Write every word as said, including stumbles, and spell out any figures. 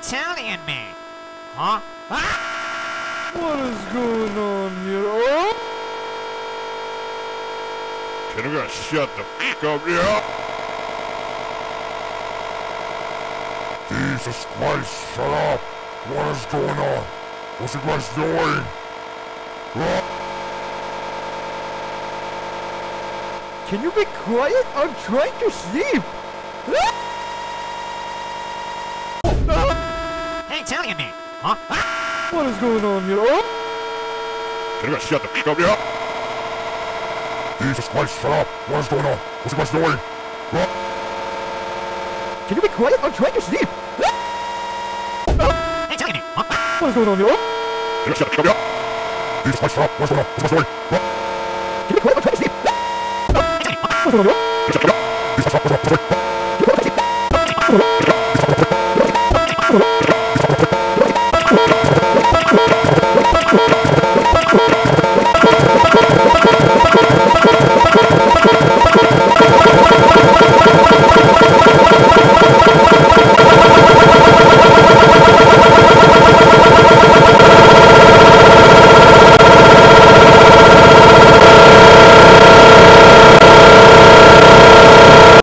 Italian man? Huh? Ah! What is going on here? Oh! Can you guys shut the f*** up here? Jesus Christ, shut up! What is going on? What's you guys doing? Can you be quiet? I'm trying to sleep! Hey, Italian man? Huh? Ah! What is going on here? Oh! Can you guys shut the f*** up here? Jesus Christ, shut up! What is going on? What's you guys doing? Can you be quiet? I'm trying to sleep! Hey, Italian man? Huh? Ah! What is going on here? Oh! Can you shut the f*** up here? Jesus Christ, shut up! What's going on? What's you guys doing? Can you be quiet? I'm trying to sleep! Hey, Italian man? Huh? What's going on here? Can you shut the f*** up here? Jesus Christ, shut up! What's going on? Can you be quiet? I'm trying to sleep!